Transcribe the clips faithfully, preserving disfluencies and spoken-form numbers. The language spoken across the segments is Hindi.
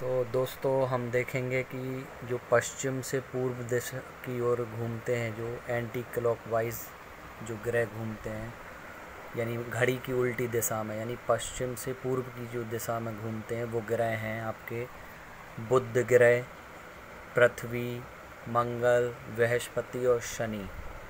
तो दोस्तों हम देखेंगे कि जो पश्चिम से पूर्व दिशा की ओर घूमते हैं, जो एंटी क्लॉकवाइज जो ग्रह घूमते हैं, यानी घड़ी की उल्टी दिशा में, यानी पश्चिम से पूर्व की जो दिशा में घूमते हैं, वो ग्रह हैं आपके बुध ग्रह, पृथ्वी, मंगल, बृहस्पति और शनि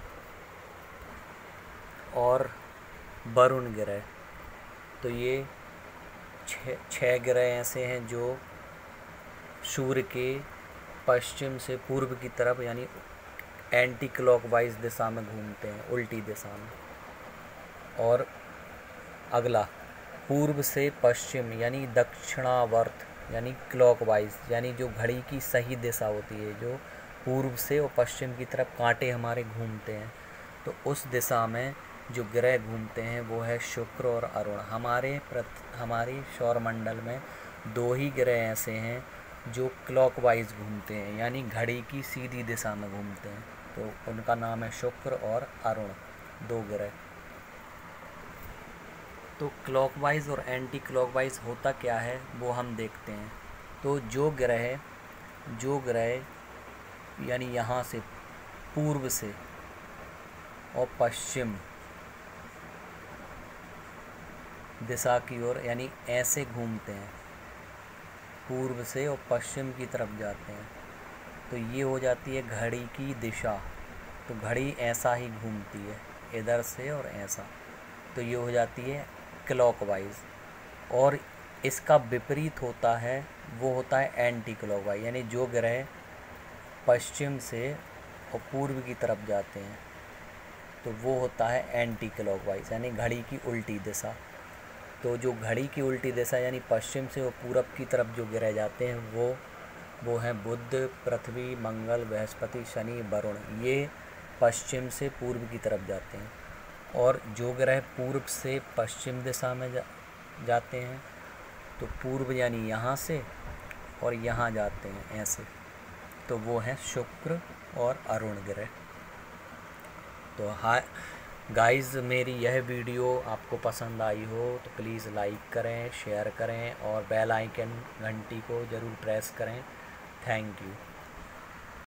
और वरुण ग्रह। तो ये छः छः ग्रह ऐसे हैं जो सूर्य के पश्चिम से पूर्व की तरफ यानी एंटी क्लॉकवाइज दिशा में घूमते हैं, उल्टी दिशा में। और अगला पूर्व से पश्चिम यानी दक्षिणावर्त यानी क्लॉकवाइज, यानी जो घड़ी की सही दिशा होती है, जो पूर्व से और पश्चिम की तरफ कांटे हमारे घूमते हैं, तो उस दिशा में जो ग्रह घूमते हैं वो है शुक्र और अरुण। हमारे प्रत हमारी सौरमंडल में दो ही ग्रह ऐसे हैं जो क्लॉकवाइज घूमते हैं, यानी घड़ी की सीधी दिशा में घूमते हैं, तो उनका नाम है शुक्र और अरुण, दो ग्रह। तो क्लॉकवाइज और एंटी क्लॉकवाइज होता क्या है वो हम देखते हैं। तो जो ग्रह जो ग्रह यानी यहाँ से पूर्व से और पश्चिम दिशा की ओर यानी ऐसे घूमते हैं, पूर्व से और पश्चिम की तरफ जाते हैं, तो ये हो जाती है घड़ी की दिशा। तो घड़ी ऐसा ही घूमती है, इधर से और ऐसा, तो ये हो जाती है क्लॉकवाइज। और इसका विपरीत होता है, वो होता है एंटी क्लॉकवाइज, यानी जो ग्रह पश्चिम से और पूर्व की तरफ जाते हैं, तो वो होता है एंटी क्लॉकवाइज, यानी घड़ी की उल्टी दिशा। तो जो घड़ी की उल्टी दिशा यानी पश्चिम से और पूरब की तरफ जो ग्रह जाते हैं वो वो हैं बुध, पृथ्वी, मंगल, बृहस्पति, शनि, वरुण। ये पश्चिम से पूर्व की तरफ जाते हैं। और जो ग्रह पूर्व से पश्चिम दिशा में जा, जाते हैं, तो पूर्व यानी यहाँ से और यहाँ जाते हैं ऐसे, तो वो हैं शुक्र और अरुण ग्रह। तो हाय गाइज़, मेरी यह वीडियो आपको पसंद आई हो तो प्लीज़ लाइक करें, शेयर करें और बेल आइकन घंटी को ज़रूर प्रेस करें। Thank you.